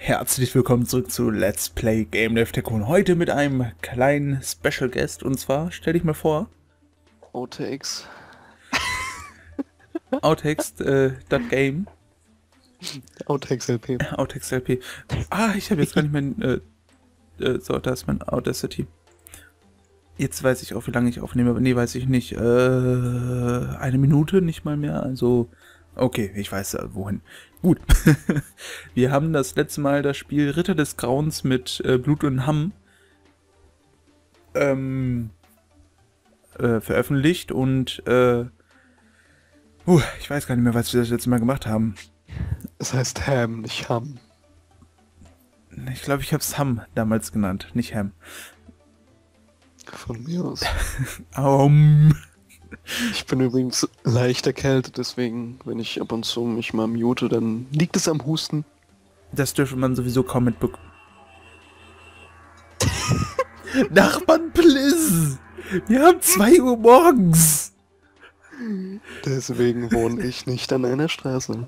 Herzlich willkommen zurück zu Let's Play Game Dev Tycoon. Heute mit einem kleinen Special Guest, und zwar, stell dich mal vor, Outtakes. Outtakes, das Game. Outtakes LP. Outtakes LP. Ah, ich habe jetzt gar nicht mein, so, da ist mein Audacity. Jetzt weiß ich auch, wie lange ich aufnehme, aber nee, weiß ich nicht. 1 Minute, nicht mal mehr, also, okay, ich weiß wohin. Gut. Wir haben das letzte Mal das Spiel Ritter des Grauens mit Blut und Hamm veröffentlicht und ich weiß gar nicht mehr, was wir das letzte Mal gemacht haben. Es heißt Ham, nicht Ham. Ich glaube, ich habe es Hamm damals genannt, nicht Ham. Von mir aus. Ich bin übrigens leicht erkältet, deswegen, wenn ich ab und zu mich mal mute, dann liegt es am Husten. Das dürfte man sowieso kaum mitbekommen. Nachbarn, please! Wir haben 2 Uhr morgens! Deswegen wohne ich nicht an einer Straße.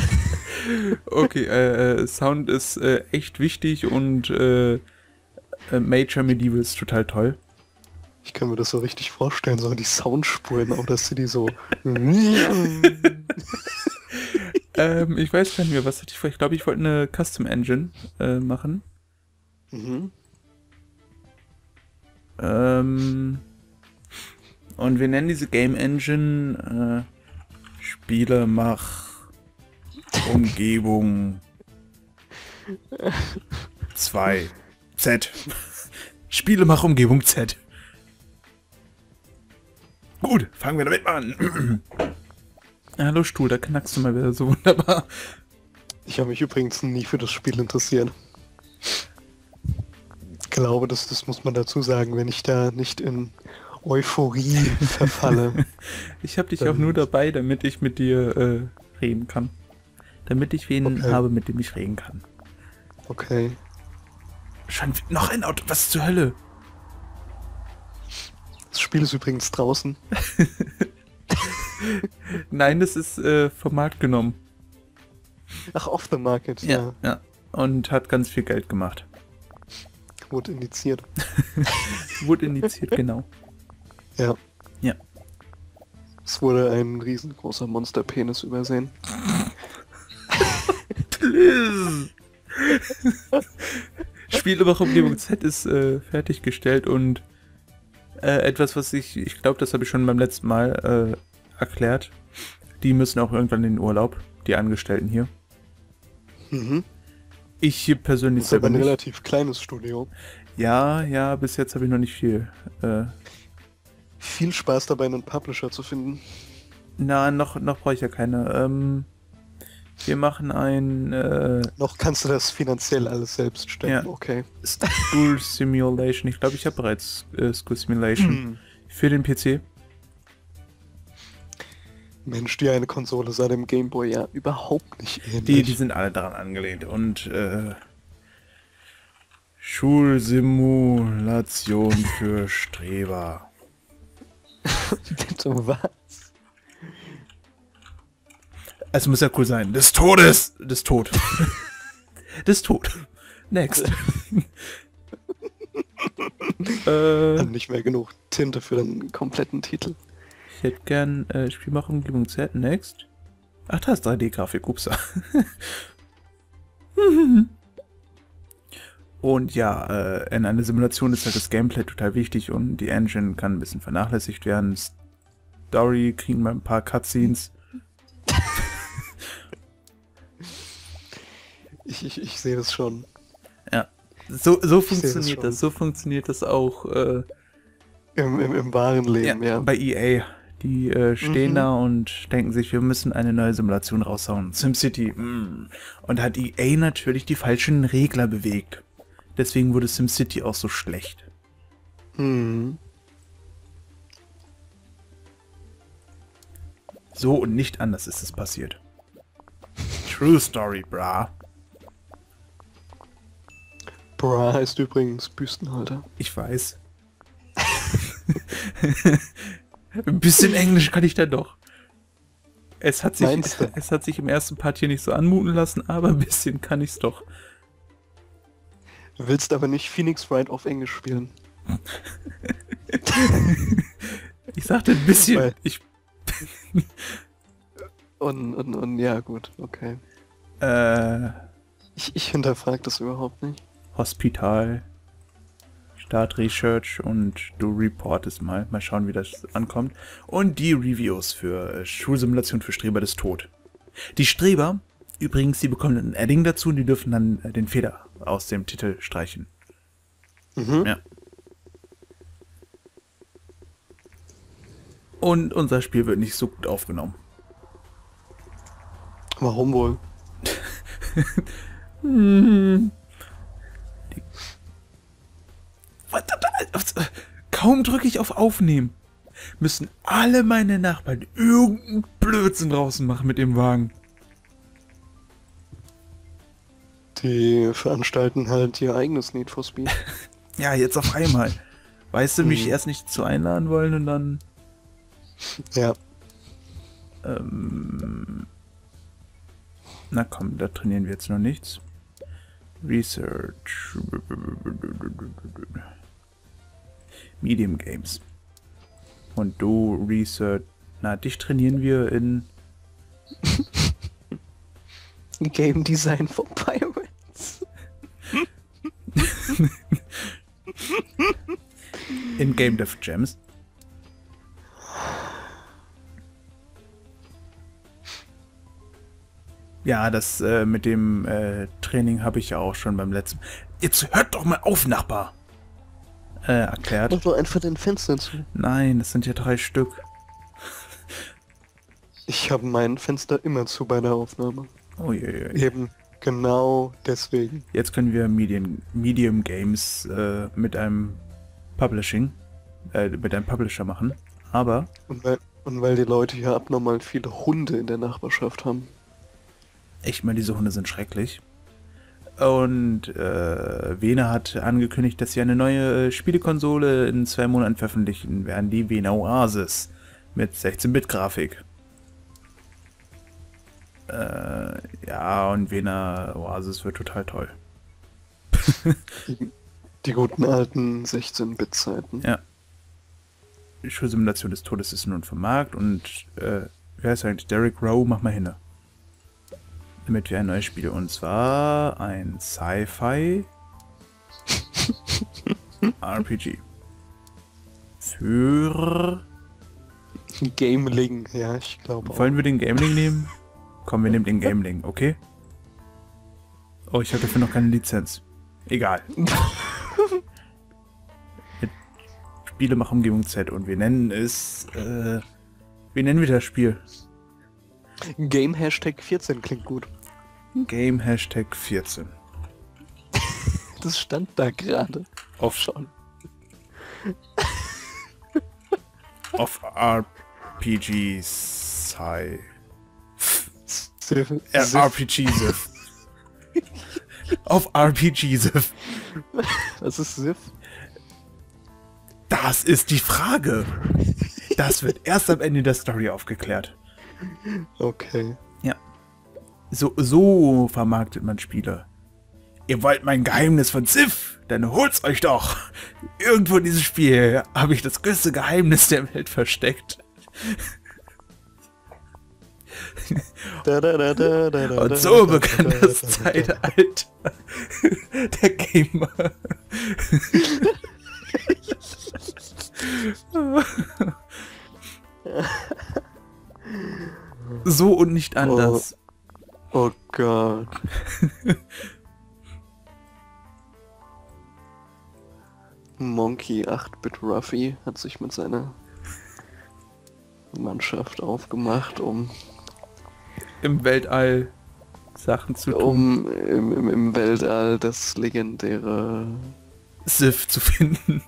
Okay, Sound ist echt wichtig und Major Medieval ist total toll. Ich kann mir das so richtig vorstellen, so die Soundspuren, auch dass sie die so... Ich weiß gar nicht mehr, was hatte ich vor. Ich glaube, ich wollte eine Custom Engine machen. Mhm. Und wir nennen diese Game Engine Spielemach Umgebung 2 Z. Spielemach Umgebung Z. Gut, fangen wir damit an. Hallo Stuhl, da knackst du mal wieder so wunderbar. Ich habe mich übrigens nie für das Spiel interessiert. Ich glaube, das muss man dazu sagen, wenn ich da nicht in Euphorie verfalle. Ich habe dich auch nur dabei, damit ich mit dir reden kann. Damit ich wen habe, mit dem ich reden kann. Okay. Schon noch ein Auto, was zur Hölle? Das Spiel ist übrigens draußen. Nein, das ist vom Markt genommen. Ach, off the market, ja. Ja, und hat ganz viel Geld gemacht. Wurde indiziert. Wurde indiziert, genau. Ja. Ja. Es wurde ein riesengroßer Monsterpenis übersehen. Spielüberwachung Umgebung Z ist fertiggestellt und etwas, was ich glaube, das habe ich schon beim letzten Mal erklärt. Die müssen auch irgendwann in den Urlaub, die Angestellten hier. Mhm. Ich hier persönlich das ist aber ein nicht. relativ kleines Studio. Ja, bis jetzt habe ich noch nicht viel. Viel Spaß dabei, einen Publisher zu finden. Na, noch brauche ich ja keine. Wir machen ein... noch kannst du das finanziell alles selbst stellen, ja. Okay. School Simulation. Ich glaube, ich habe bereits School Simulation für den PC. Mensch, die eine Konsole sah dem Gameboy ja überhaupt nicht ähnlich. Die sind alle daran angelehnt. Und Schulsimulation für Streber. Bitte was? Es muss ja cool sein. Des Todes! Des Tod. Des Tod. Next. Nicht mehr genug Tinte für den kompletten Titel. Ich hätte gern Spielmachung Umgebung Z. Next. Ach, da ist 3D-Grafik. Upsa. Und ja, in einer Simulation ist halt das Gameplay total wichtig und die Engine kann ein bisschen vernachlässigt werden. Story kriegen wir ein paar Cutscenes. Ich sehe das schon. Ja, so funktioniert das. So funktioniert das auch im wahren Leben, ja. Bei EA. Die stehen da und denken sich, wir müssen eine neue Simulation raushauen. SimCity. Und hat EA natürlich die falschen Regler bewegt. Deswegen wurde SimCity auch so schlecht. So und nicht anders ist es passiert. True Story, bra. Bra heißt übrigens Büstenhalter. Ich weiß. Ein bisschen Englisch kann ich da doch. Es hat sich im ersten Part hier nicht so anmuten lassen, aber ein bisschen kann ich's doch. Willst aber nicht Phoenix Wright auf Englisch spielen. Ich sagte ein bisschen. Weil- Und ja, gut, okay. Ich hinterfrage das überhaupt nicht. Hospital, Start Research und du reportest mal. Mal schauen, wie das ankommt. Und die Reviews für Schulsimulation für Streber des Tod. Die Streber, übrigens, die bekommen ein Adding dazu und die dürfen dann den Fehler aus dem Titel streichen. Mhm. Ja. Und unser Spiel wird nicht so gut aufgenommen. Warum wohl? Kaum drücke ich auf Aufnehmen, müssen alle meine Nachbarn irgendeinen Blödsinn draußen machen mit dem Wagen. Die veranstalten halt ihr eigenes Need for Speed. Ja, jetzt auf einmal. Weißt du, mich erst nicht zu einladen wollen und dann... Ja. Na komm, da trainieren wir jetzt noch nichts. Research. Medium Games. Und du Research. Na, dich trainieren wir in... Game Design for Pirates. in Game Dev Gems. Ja, das mit dem Training habe ich ja auch schon beim letzten... Jetzt hört doch mal auf, Nachbar! Erklärt. Mach doch einfach den Fenster zu. Nein, das sind ja 3 Stück. Ich habe mein Fenster immer zu bei der Aufnahme. Oh je. Eben genau deswegen. Jetzt können wir Medium Games mit einem Publisher machen. Aber Und weil die Leute hier abnormal viele Hunde in der Nachbarschaft haben. echt mal, diese Hunde sind schrecklich. Und Vena hat angekündigt, dass sie eine neue Spielekonsole in 2 Monaten veröffentlichen werden, die Vena Oasis mit 16-Bit-Grafik. Ja, und Vena Oasis wird total toll. Die guten alten 16-Bit-Zeiten. Ja. Die Schulsimulation des Todes ist nun vom Markt und wer ist eigentlich? Derek Rowe, mach mal hin. Damit wir ein neues Spiel, und zwar ein Sci-Fi RPG. Für... Gameling, ja, ich glaube auch. Wollen wir den Gameling nehmen? Komm, wir nehmen den Gameling, okay? Oh, ich habe dafür noch keine Lizenz. Egal. Mit Spiele machen Umgebung Z und wir nennen es... wie nennen wir das Spiel? Game Hashtag 14 klingt gut. Game Hashtag 14. Das stand da gerade. Auf Schon. Auf RPG Sci. Sif. RPG Sif. Auf RPG Sif. Was ist Sif? Das ist die Frage. Das wird erst am Ende der Story aufgeklärt. Okay. Ja. So vermarktet man Spiele. Ihr wollt mein Geheimnis von Sif? Dann holt's euch doch. Irgendwo in diesem Spiel habe ich das größte Geheimnis der Welt versteckt. Und so begann das Zeitalter der Gamer. So und nicht anders. Oh Gott. Monkey 8-Bit Ruffy hat sich mit seiner Mannschaft aufgemacht, um Im Weltall Sachen zu tun. im Weltall das legendäre Sif zu finden.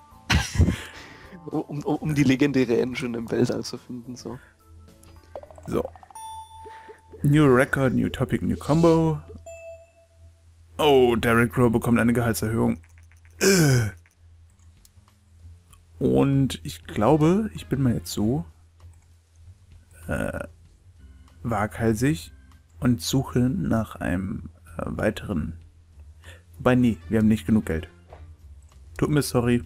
um die legendäre Engine im Weltall zu finden, so. So. New Record, New Topic, New Combo. Oh, Derek Rowe bekommt eine Gehaltserhöhung. Und ich glaube, ich bin mal jetzt so waghalsig und suche nach einem weiteren Wobei, nee, wir haben nicht genug Geld. Tut mir sorry.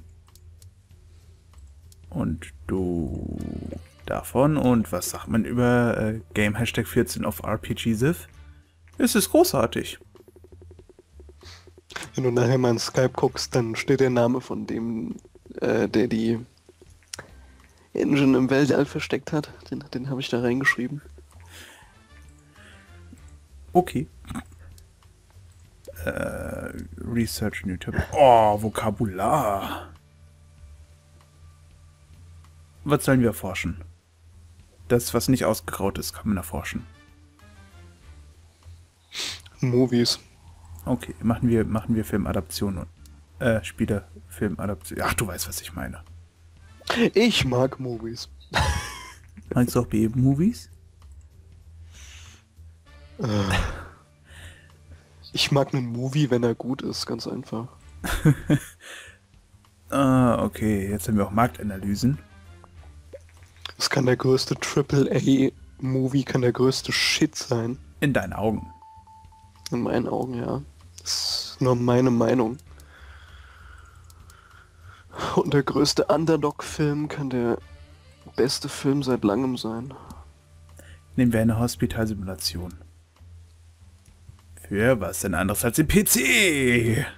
Und du davon. Und was sagt man über Game Hashtag 14 auf RPG-Sif? Es ist großartig. Wenn du nachher mal in Skype guckst, dann steht der Name von dem, der die Engine im Weltall versteckt hat. Den habe ich da reingeschrieben. Okay. Research New Tab. Oh, Vokabular. Was sollen wir erforschen? Das, was nicht ausgegraut ist, kann man erforschen. Movies. Okay, machen wir Filmadaptionen. Spiele-Filmadaptionen. Ach, du weißt, was ich meine. Ich mag Movies. Meinst du auch B-Movies? Ich mag einen Movie, wenn er gut ist, ganz einfach. Okay, jetzt haben wir auch Marktanalysen. Es kann der größte AAA-Movie, kann der größte Shit sein. In deinen Augen. In meinen Augen, ja. Das ist nur meine Meinung. Und der größte Underdog-Film kann der beste Film seit langem sein. Nehmen wir eine Hospitalsimulation. Für was denn anderes als den PC?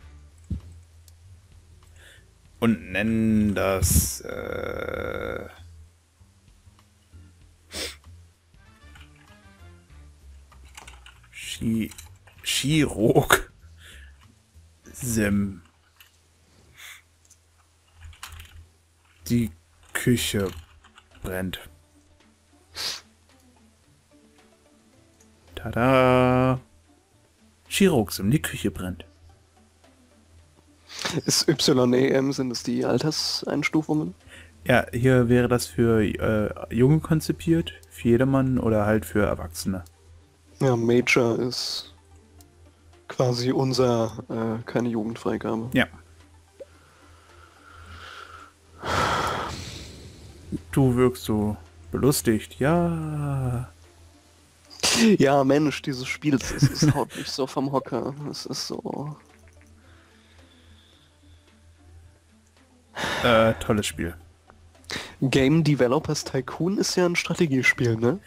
Und nennen das Chirurg Sim. Die Küche brennt. Tada! Chirurg-Sim, die Küche brennt. Ist YEM, sind es die Alterseinstufungen? Ja, hier wäre das für Junge konzipiert, für jedermann oder halt für Erwachsene. Ja, Major ist quasi unser, keine Jugendfreigabe. Ja. Du wirkst so belustigt, ja. Ja, Mensch, dieses Spiel, es haut mich so vom Hocker. Es ist so... Tolles Spiel. Game Developers Tycoon ist ja ein Strategiespiel, ne?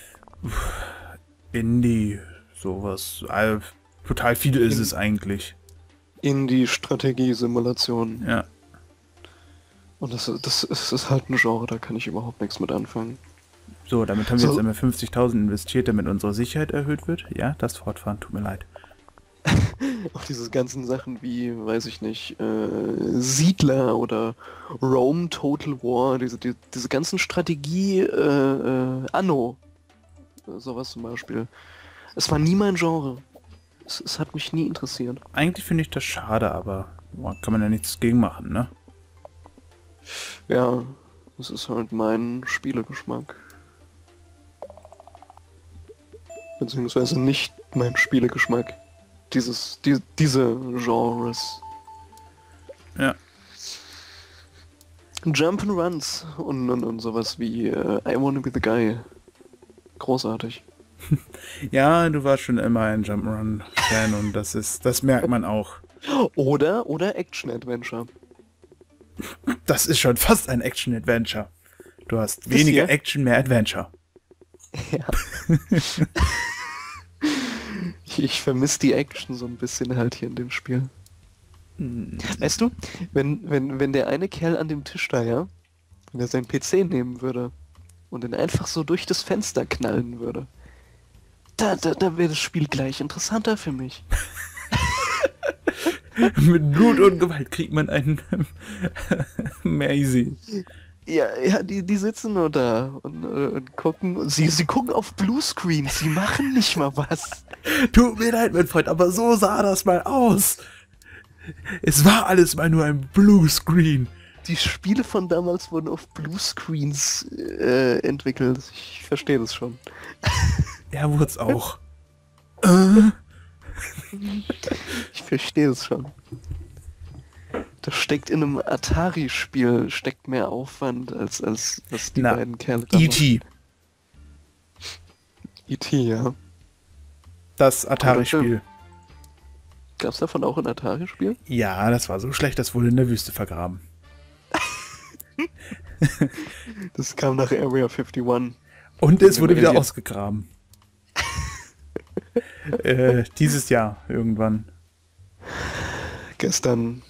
Indie, sowas. Total viel ist es eigentlich. Indie-Strategie-Simulation. Ja. Und das ist halt ein Genre, da kann ich überhaupt nichts mit anfangen. So, damit haben wir jetzt einmal 50.000 investiert, damit unsere Sicherheit erhöht wird. Ja, das Fortfahren, tut mir leid. Auch diese ganzen Sachen wie, weiß ich nicht, Siedler oder Rome Total War, diese ganzen Strategie, Anno, sowas zum Beispiel. Es war nie mein Genre. Es hat mich nie interessiert. Eigentlich finde ich das schade, aber kann man ja nichts gegen machen, ne? Ja, es ist halt mein Spielegeschmack. Beziehungsweise nicht mein Spielegeschmack. Diese Genres. Ja. Jump'n'Runs und sowas wie I Wanna Be the Guy. Großartig. Ja, du warst schon immer ein Jump'n'Run-Fan und das merkt man auch. Oder Action-Adventure. Das ist schon fast ein Action-Adventure. Du hast weniger hier? Action, mehr Adventure. Ja. Ich vermisse die Action so ein bisschen halt hier in dem Spiel. Weißt du, wenn der eine Kerl an dem Tisch da, ja, wenn er seinen PC nehmen würde und den einfach so durch das Fenster knallen würde, da wäre das Spiel gleich interessanter für mich. Mit Blut und Gewalt kriegt man einen Maisie. Ja, die sitzen nur da und gucken. Und sie gucken auf Bluescreen. Sie machen nicht mal was. Tut mir leid, mein Freund, aber so sah das mal aus. Es war alles mal nur ein Bluescreen. Die Spiele von damals wurden auf Bluescreens entwickelt. Ich verstehe das schon. Ja, wurde es auch. Ich verstehe es schon. Da steckt in einem Atari-Spiel steckt mehr Aufwand als die beiden Kerle damals. E.T. E.T., ja. Das Atari-Spiel. Gab es davon auch ein Atari-Spiel? Ja, das war so schlecht, das wurde in der Wüste vergraben. Das kam nach Area 51. Und es wurde wieder ausgegraben. Dieses Jahr irgendwann. Gestern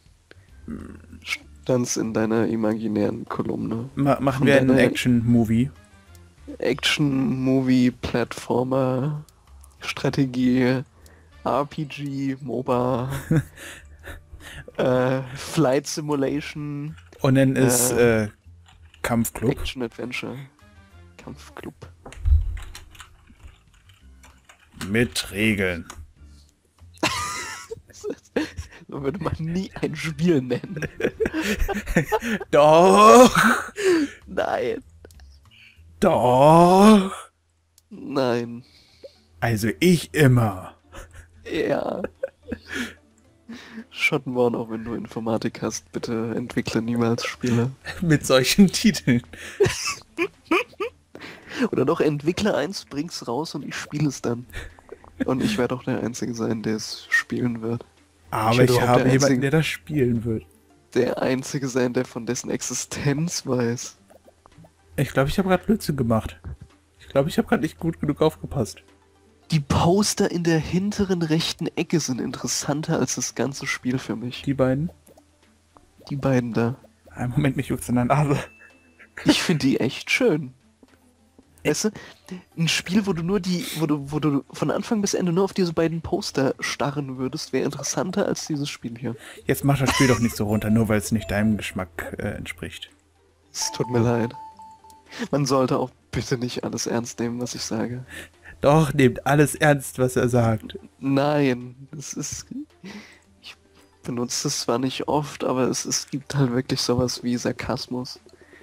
stand's in deiner imaginären Kolumne. Machen wir einen Action-Movie. Action-Movie, Plattformer, Strategie, RPG, MOBA, Flight Simulation. Und dann ist Kampfclub. Action-Adventure. Kampfclub. Mit Regeln. So würde man nie ein Spiel nennen. Doch! Nein. Doch! Nein. Also ich immer. Ja. Schottenborn, auch wenn du Informatik hast, bitte entwickle niemals Spiele. Mit solchen Titeln. Oder doch entwickle eins, bring's raus und ich spiele es dann. Und ich werde auch der Einzige sein, der es spielen wird. Aber ich habe jemanden, der das spielen wird. Der Einzige sein, der von dessen Existenz weiß. Ich glaube, ich habe gerade Blödsinn gemacht. Ich glaube, ich habe gerade nicht gut genug aufgepasst. Die Poster in der hinteren rechten Ecke sind interessanter als das ganze Spiel für mich. Die beiden? Die beiden da. Einen Moment, mich juckt's in der Nase. Ich finde die echt schön. Weißt du, ein Spiel, wo du von Anfang bis Ende nur auf diese beiden Poster starren würdest, wäre interessanter als dieses Spiel hier. Jetzt mach das Spiel doch nicht so runter, nur weil es nicht deinem Geschmack entspricht. Es tut mir leid. Man sollte auch bitte nicht alles ernst nehmen, was ich sage. Doch, nehmt alles ernst, was er sagt. Nein, es ist... Ich benutze es zwar nicht oft, aber es gibt halt wirklich sowas wie Sarkasmus.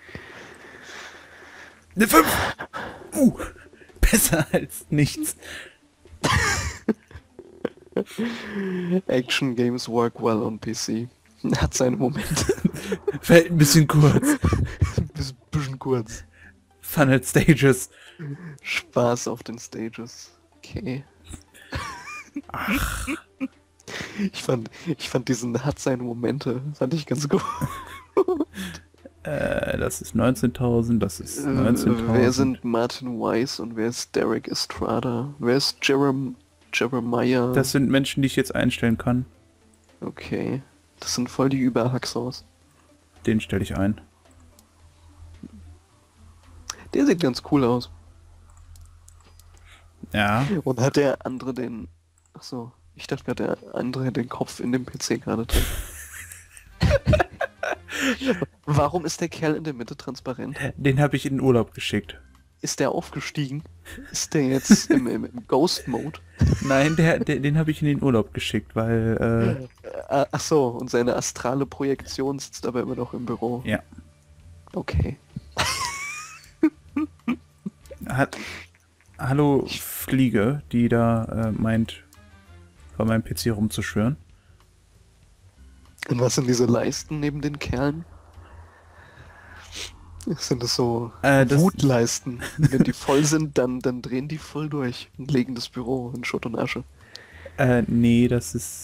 Eine 5! Besser als nichts. Action Games work well on PC. Hat seine Momente. Fällt ein bisschen kurz. Bisschen kurz. Fun at Stages. Spaß auf den Stages. Okay. Ach. Ich fand diesen hat seine Momente. Fand ich ganz gut. Das ist 19.000, das ist 19.000. Wer sind Martin Weiss und wer ist Derek Estrada? Wer ist Jeremiah? Das sind Menschen, die ich jetzt einstellen kann. Okay. Das sind voll die Überhacksaus. Den stelle ich ein. Der sieht ganz cool aus. Ja. Und hat der andere den... Achso, ich dachte gerade, der andere hätte den Kopf in dem PC gerade drin. Warum ist der Kerl in der Mitte transparent? Den habe ich in den Urlaub geschickt. Ist der aufgestiegen? Ist der jetzt im Ghost-Mode? Nein, den habe ich in den Urlaub geschickt, weil... Ach so, und seine astrale Projektion sitzt aber immer noch im Büro. Ja. Okay. Hallo Fliege, die da meint, bei meinem PC rumzuschwören. Und was sind diese Leisten neben den Kerlen? Sind das so Wutleisten? Wenn die voll sind, dann drehen die voll durch und legen das Büro in Schutt und Asche. Nee, das ist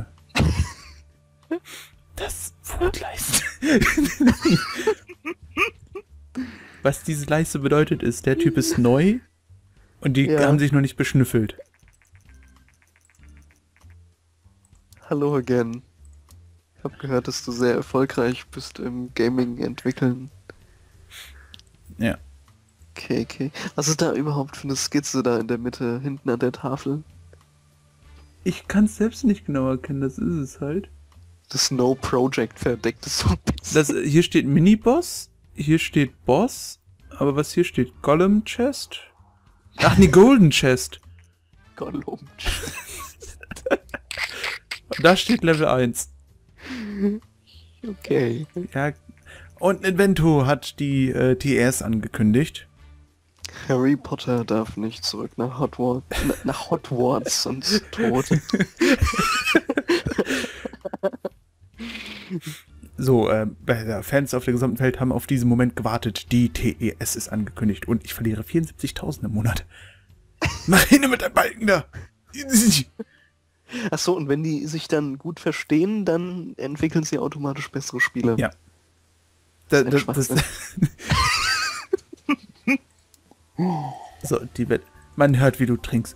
das Wutleiste. Was diese Leiste bedeutet ist, der Typ ist neu und die haben sich noch nicht beschnüffelt. Hallo again. Ich habe gehört, dass du sehr erfolgreich bist im Gaming entwickeln. Ja. Okay. Was ist da überhaupt für eine Skizze da in der Mitte, hinten an der Tafel? Ich kann es selbst nicht genau erkennen, das ist es halt. Das No Project verdeckt ist so ein bisschen. Hier steht Mini-Boss, hier steht Boss, aber was hier steht? Golem Chest? Ach nee, Golden Chest. Golem Chest. Da steht Level 1. Okay. Ja. Und Invento hat die TS angekündigt. Harry Potter darf nicht zurück nach Hogwarts, nach Hogwarts und tot. So, Fans auf der gesamten Welt haben auf diesen Moment gewartet. Die TES ist angekündigt und ich verliere 74.000 im Monat. Mach hin mit deinem Balken da! Achso, und wenn die sich dann gut verstehen, dann entwickeln sie automatisch bessere Spiele. Ja. So, man hört, wie du trinkst.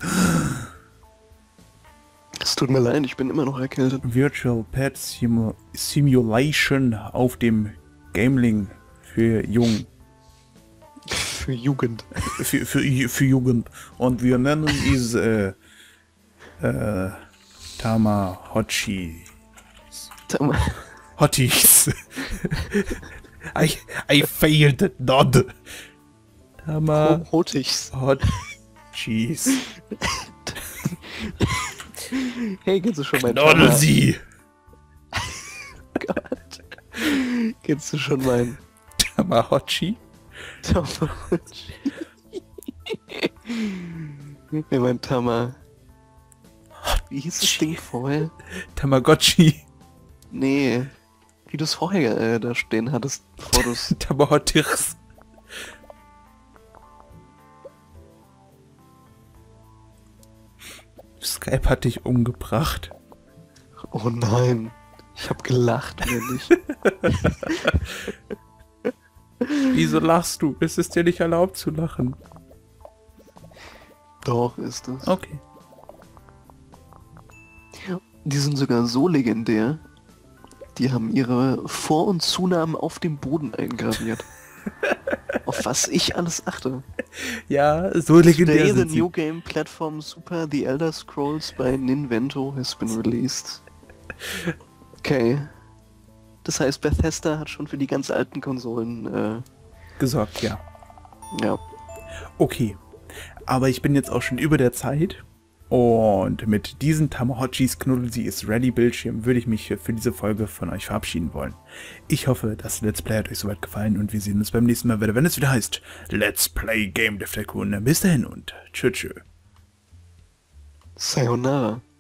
Es tut mir leid, ich bin immer noch erkältet. Virtual Pet Simulation auf dem Gameling für Jung. Für Jugend. Für Jugend. Und wir nennen es Tamagotchi. Hotties. I failed not. Hottichs. Hotchies. Hey, kennst du schon mein Knoddle sie. Gott. Kennst du schon mein Tamagotchi? Tamagotchi? Ja, mein Wie hieß das Ding vorher? Tamagotchi. Nee. Wie du es vorher da stehen hattest, bevor du es... Tamagotchis. Skype hat dich umgebracht. Oh nein. Ich hab gelacht, wenn nicht. Wieso lachst du? Es ist dir nicht erlaubt zu lachen. Doch, ist es. Okay. Die sind sogar so legendär, die haben ihre Vor- und Zunahmen auf dem Boden eingraviert. Auf was ich alles achte. Ja, so legendär Today, the sind sie. new game platform Super The Elder Scrolls by Ninvento has been released. Okay. Das heißt, Bethesda hat schon für die ganz alten Konsolen gesorgt, ja. Ja. Okay. Aber ich bin jetzt auch schon über der Zeit. Und mit diesen Tamagotchis Knuddel sie ist ready Bildschirm würde ich mich für diese Folge von euch verabschieden wollen. Ich hoffe, das Let's Play hat euch soweit gefallen und wir sehen uns beim nächsten Mal wieder, wenn es wieder heißt Let's Play Game Dev Tycoon. Bis dahin und tschüss. Sayonara.